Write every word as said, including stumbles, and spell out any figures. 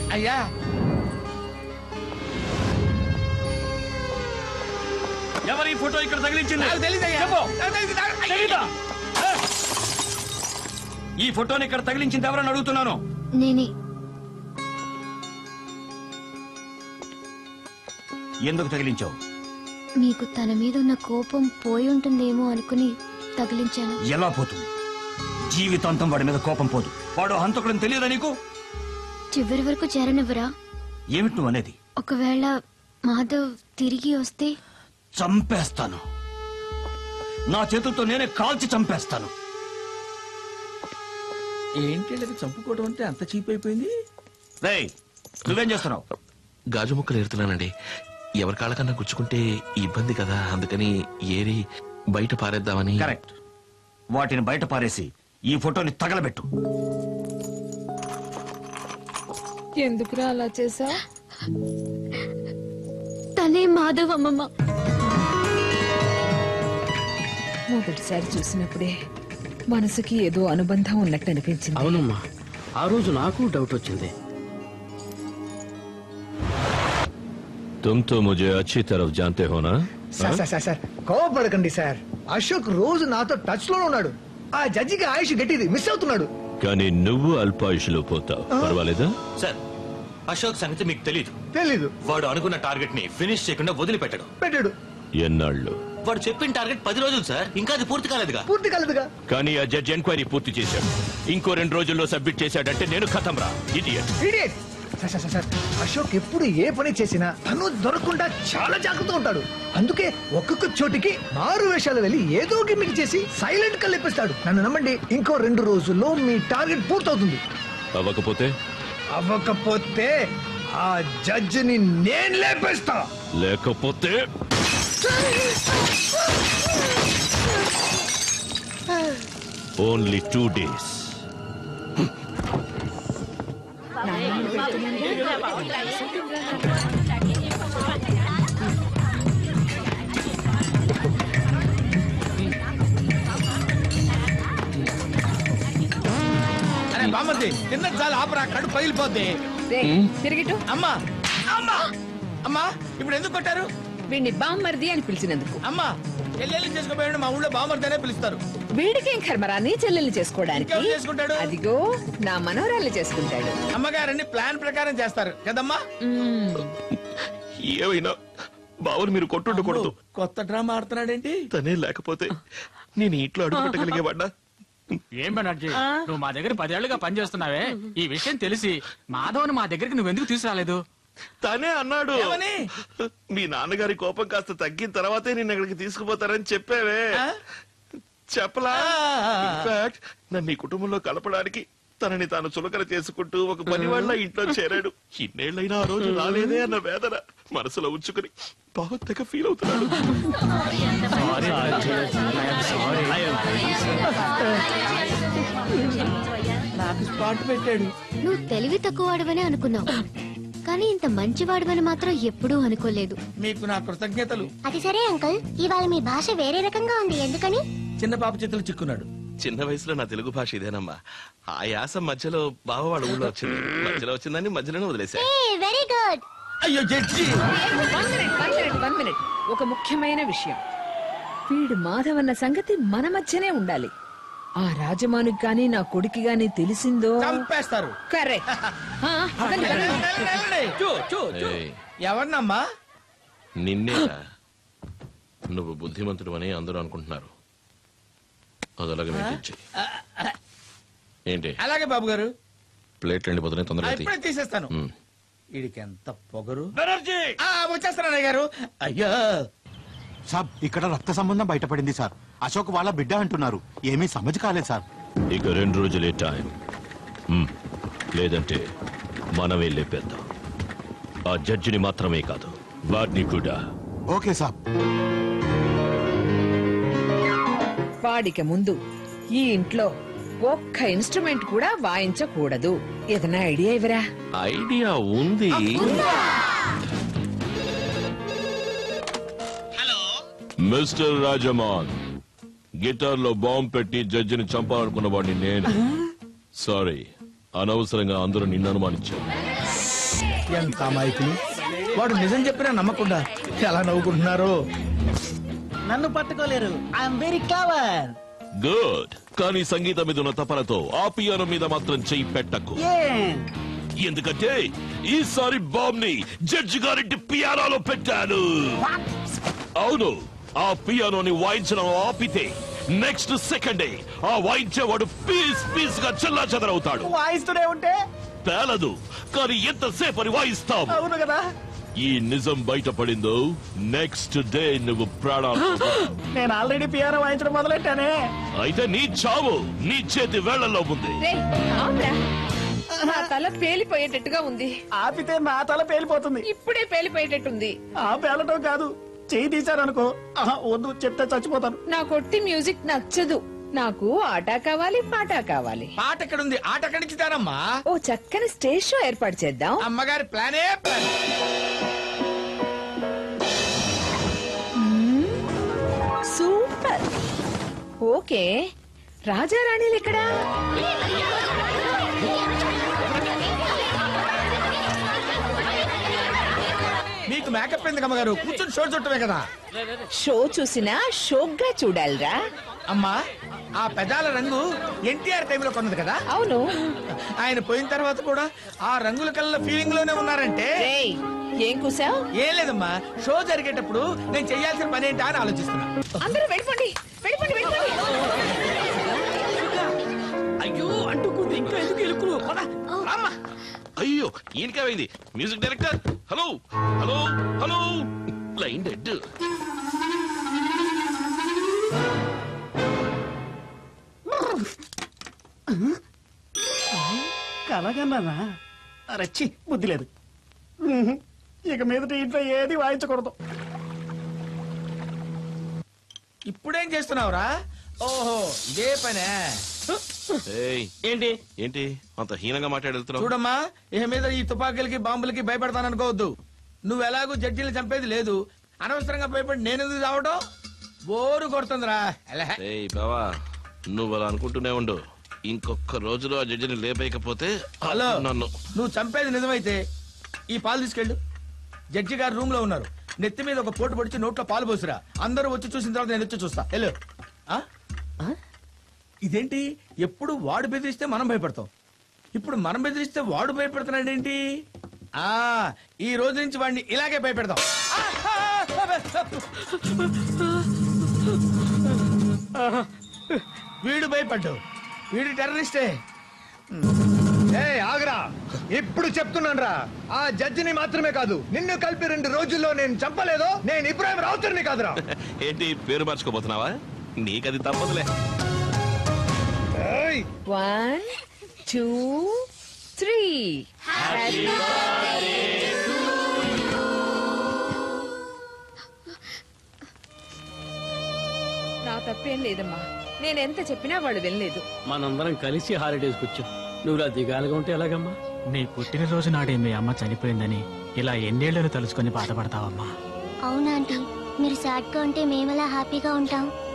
అయ్యా ఎవరి ఫోటో ఇక్కడ తగిలించింది? ఈ ఫోటోని ఇక్కడ తగిలించింది ఎవరని అడుగుతున్నాను. నేనే. ఎందుకు తగిలించావు? మీకు తన మీద ఉన్న కోపం పోయి ఉంటుందేమో అనుకుని తగిలించాను. ఎలా పోతుంది? జీవితాంతం వాడి మీద కోపం పోదు. వాడు హంతకుడని తెలియదా నీకు? చివరి వరకు చేరనివ్వరా? ఏమిటి నువ్వు అనేది? ఒకవేళ మాధవ్ తిరిగి వస్తే చంపేస్తాను. నా చేతులతో నేనే కాల్చి చంపేస్తాను. ఏంటి చంపుకోవడం అంటే అంత చీప్ అయిపోయింది? రేయ్, నువ్వేం చేస్తున్నావు? గాజు ముక్కలు ఏరుతున్నానండి. ఎవరి కాళ్ళకన్నా గుచ్చుకుంటే ఇబ్బంది కదా, అందుకని ఏరి బయట పారేద్దామని. కరెక్ట్. వాటిని బయట పారేసి ఈ ఫోటోని తగలబెట్టు. ఎందుకురా అలా చేసా? తనే మాధవ్ అమ్మమ్మ. మొదటిసారి చూసినప్పుడే మనసుకి ఏదో అనుబంధం ఉన్నట్టు అనిపించింది. అవునమ్మా, ఆ రోజు నాకు డౌట్ వచ్చింది. तुम तो मुझे अच्छी तरफ जानते हो ना? సార్ సార్ సార్ సార్ కోపడకండి సార్. అశోక్ రోజు నాతో టచ్ లోనే ఉన్నాడు. ఆ జడ్జికి ఆయుష్ గట్టిది మిస్ అవుతున్నాడు. కానీ నువ్వు అల్పాయుషులో పోతావు. పర్వాలేదా? సార్, అశోక్ సంగతి మీకు తెలీదు. తెలీదు. వాడు అనుకున్న టార్గెట్ ని ఫినిష్ చేయకుండా వదిలిపెట్టడు. పెట్టాడు. ఎన్నాళ్ళు? వాడు చెప్పిన టార్గెట్ పది రోజులు సార్, ఇంకా అది పూర్తి కాలేదుగా. పూర్తి కాలేదుగా. కానీ ఆ జడ్జి ఎంక్వైరీ పూర్తి చేశాడు. ఇంకో రెండు రోజుల్లో సబ్మిట్ చేశాడంటే నేను ఖతం రా. Idiot. Idiot. Sir sir sir Ashok ఎప్పుడు ఏ పని చేసినా తను దొరకకుండా చాలా జాగ్రత్తగా ఉంటాడు. అందుకే ఒక్కొక్క చోటికి మారు వేషాలు వెళ్ళి ఏదో గిమ్మిక్ చేసి సైలెంట్ గా లేపిస్తాడు. నన్ను నమ్మండి, ఇంకో రెండు రోజుల్లో మీ టార్గెట్ పూర్తవుతుంది. అవ్వకపోతే? అవ్వకపోతే ఆ జడ్జిని నేను లేపేస్తా. లేకపోతే ఓన్లీ టూ డేస్. అరే బామ్మది, తిన్న చాలా ఆపరా, కడుపు పగిలిపోద్ది. తిరిగిటు. అమ్మా అమ్మా అమ్మా, ఇప్పుడు ఎందుకు కొట్టారు? వీడిని బామ్మర్ది అని పిలిచినందుకు. అమ్మా, చెల్లెల్ని చేసుకోపోయాడు. మా ఊళ్ళో బామ్మర్ది అనే పిలుస్తారు. వీడికేం కర్మరా నీ చెల్లెల్ని చేసుకోవడానికి? ఇంకెవరు చేసుకుంటాడు? అదిగో నా మనోరాల్ని చేసుకుంటాడు. అమ్మగారని ప్లాన్ ప్రకారం చేస్తారు కదమ్మా. ఏమైనా బావని మీరు కొట్టుండకూడదు. కొత్త డ్రామా ఆడుతున్నాడేంటి? తనే లేకపోతే నేను ఇంట్లో అడుగు పెట్టగలిగేవాడా? ఏం బెనర్జీ, నువ్వు మా దగ్గర పదేళ్లుగా పనిచేస్తున్నావే, ఈ విషయం తెలిసి మాధవని మా దగ్గరికి నువ్వెందుకు తీసుకురాలేదు? తనే అన్నాడు, మీ నాన్నగారి కోపం కాస్త తగ్గిన తర్వాతే నేను ఇక్కడికి తీసుకుపోతారని చెప్పావే. చెప్పలా? ఇన్ఫాక్ట్ నన్ను ఈ కుటుంబంలో కలపడానికి తనని తాను చులకన చేసుకుంటూ ఒక పని వాళ్ళ ఇంట్లో చేరాడు. ఇన్నేళ్లైనా ఆ రోజు రాలేదే అన్న వేదన మనసులో ఉంచుకుని బాగా తెగ ఫీల్ అవుతున్నాడు. నాకు స్పాట్ పెట్టాడు. నువ్వు తెలివి తక్కువవాడవని అనుకున్నావు, కానీ ఇంత మంచివాడవని మాత్రం ఎప్పుడూ అనుకోలేదు. మీకు నా కృతజ్ఞతలు. అది సరే అంకుల్, ఇవాళ మీ భాష వేరే రకంగా ఉంది. ఎందుకని? చిన్న పాప చేతులు చిక్కున్నాడు. చిన్న వయసులో నా తెలుగు భాష ఇదేనమ్మా. ఆ యాస మధ్యలో బావ వాళ్ళ ఊళ్ళో వచ్చింది. మధ్యలో వచ్చిందని మధ్యలోనే వదిలేసా. Very good. అయ్యో జడ్జి, వన్ మినిట్. ఒక ముఖ్యమైన విషయం, వీడు మాధవన్న సంగతి మన మధ్యనే ఉండాలి. ఆ రాజమానికి గాని నా కొడుకు గాని తెలిసిందో చంపేస్తారు. కరెక్ట్. ఎవరినమ్మా? నిన్నేరా. నువ్వు బుద్ధిమంతుడు అని అందరూ అనుకుంటున్నారు. అది అలాగే మెయింటైన్ చెయ్యి. ఏంటి? అలాగే బాబు గారు. ప్లేట్ రెండు పొద్దునే తొందరగా ఇప్పుడే తీసేస్తాను. ఉమ్. వీడికి ఎంత పొగరు. వచ్చేస్తాను గారు. అయ్యో సాబ్, ఇక్కడ రక్త సంబంధం బయటపడింది సార్. అశోక్ వాళ్ళ బిడ్డ అంటున్నారు. ఏమీ సమజ్ కాలేదు సార్. ఇక రెండు రోజులే టైం. లేదంటే మనమే లేపేద్దాం. ఆ జడ్జిని మాత్రమే కాదు, వాడిని కూడా. ఓకే సాబ్. వాడికి ముందు ఈ ఇంట్లో ఒక్క ఇన్స్ట్రుమెంట్ కూడా వాయించకూడదు. ఏదైనా ఐడియా ఇవరా? ఐడియా ఉంది. మిస్టర్ రాజమాన్, గిటార్ లో బాంబు పెట్టి జడ్జిని చంపాలనుకున్న వాడిని నేను. సారీ, అనవసరంగా అందరూ నిన్ను అనుమానించారు. ఎంత అమాయకులు. వాడు నిజం చెప్పినా నమ్మకుండా ఎలా నవ్వుకుంటున్నారు. నన్ను పట్టుకోలేరు. I'm very clever. గుడ్. కానీ సంగీతం మీద ఉన్న తపనతో ఆ పియానో మీద మాత్రం చెయ్యి పెట్టకు. ఎందుకంటే ఈసారి బాంబ్ ని జడ్జి గారింటి పియానోలో పెట్టాను. అవును, ఆ పియానోని వాయించడం ఆపితే నెక్స్ట్ సెకండే ఆ వాయించేవాడు పీస్ పీస్ గా చెల్లా చెదరవుతాడు. వాయిస్తూనే ఉంటే పేలదు, కానీ ఎంతసేపు అని వాయిస్తాం. అవును కదా. ఈ నిజం బయటపడిందో నెక్స్ట్ డే నువ్వు ప్రాణాలు నేను ఆల్రెడీ పియానో వాయించడం మొదలెట్టానే. అయితే నీ చావు నీ చేతి వేళ్లలో ఉంది. రేయ్, ఆపురా. నా తల పేలిపోయేటట్టుగా ఉంది. ఆపితే నా తల పేలిపోతుంది. ఇప్పుడే పేలిపోయేటట్టుంది. ఆ పేలటం కాదు, చెయ్యి తీశారనుకో. ఆహా, వద్దు, చెప్తే చచ్చిపోతాను. నా కొట్టి మ్యూజిక్ నచ్చదు. నాకు ఆట కావాలి, పాట కావాలి. పాట ఎక్కడుంది, ఆట ఎక్కడి నుంచి తేరమ్మా? ఓ చక్కని స్టేజ్ షో ఏర్పాటు చేద్దాం. అమ్మగారి ప్లానే ప్లాన్. సూపర్. ఓకే, రాజారాణిలు ఎక్కడా? మీకు మేకప్ ఎందుకు అమ్మగారు? కూర్చొని షో చుట్టమే కదా. షో చూసినా షోగ్గా చూడాలిరా. అమ్మా, ఆ పెదాల రంగు ఎన్టీఆర్ టైంలో కొన్నది కదా. అవును. ఆయన పోయిన తర్వాత కూడా ఆ రంగుల కళ్ళ ఫీలింగ్ లోనే ఉన్నారంటే. రేయ్, ఏం కూసావు? ఏం లేదమ్మా, షో జరిగేటప్పుడు నేను చెయ్యాల్సిన పని ఏంటా అని ఆలోచిస్తున్నా. అందరూ వెళ్ళిపోండి, వెళ్ళిపోండి, వెళ్ళిపోండి. అయ్యో అంటుకుంది, ఇంకా ఎందుకు ఇరుకులు? అమ్మా, అయ్యో ఈయనకేమైంది? Music director, hello hello hello, line dead. కలగన్నానా? రచ్చి బుద్ధి లేదు. ఇక మీదట ఇంట్లో ఏది వాయించకూడదు. ఇప్పుడేం చేస్తున్నావురా? ఓహో, ఇదే పనే. ఏయ్, ఏంటి ఏంటి అంత హీనంగా మాట్లాడుతున్నావు? చూడమ్మా, ఇక మీద ఈ తుపాకీలకి బాంబులకి భయపడతాననుకోవద్దు. నువ్వు ఎలాగూ జడ్జీలు చంపేది లేదు. అనవసరంగా భయపడి నేను ఎందుకు చావటం? బోరు కొడుతుందిరా. ఎలా? ఏయ్ బావా, నువ్వు అలా అనుకుంటూనే ఉండు. ఇంకొక రోజులో ఆ జడ్జిని లేపేయకపోతే హలో, నన్ను నువ్వు చంపేది నిజమైతే ఈ పాలు తీసుకెళ్ళు. జడ్జి గారు రూమ్ లో ఉన్నారు. నెత్తి మీద ఒక పోటు పొడిచి నోట్లో పాలు పోసిరా. అందరూ వచ్చి చూసిన తర్వాత నేను వచ్చి చూస్తా. వెళ్ళు. ఆ? ఇదేంటి, ఎప్పుడు వాడు బెదిరిస్తే మనం భయపడతాం, ఇప్పుడు మనం బెదిరిస్తే వాడు భయపడుతున్నాడేంటి? ఆ ఈ రోజు నుంచి వాడిని ఇలాగే భయపెడతాం. వీడు భయపడ్డు, వీడు టెర్రరిస్టే. ఏ ఆగరా, ఇప్పుడు చెప్తున్నాను రా, ఆ జడ్జిని మాత్రమే కాదు నిన్ను కలిపి రెండు రోజుల్లో నేను చంపలేదో నేను ఇబ్రాహిం రావుతర్ని కాదురా. ఏంటి పేరు మార్చుకోబోతున్నావా? నీకది తప్పదులే. One two three. నా తప్పేం లేదమ్మా, నేనెంత చెప్పినా వాళ్ళు వినలేదు. మనందరం కలిసి హాలిడేస్కి వచ్చాం. నువ్వు ఇలా దిగాలుగా ఉంటే ఎలాగమ్మా? నీ పుట్టినరోజు నాడే మీ అమ్మ చనిపోయిందని ఇలా ఎన్నేళ్లను తలుచుకొని బాధపడతావమ్మా? అవునా ఆంటీ, మీరు సాడ్ గా ఉంటే మేమెలా హ్యాపీగా ఉంటాం?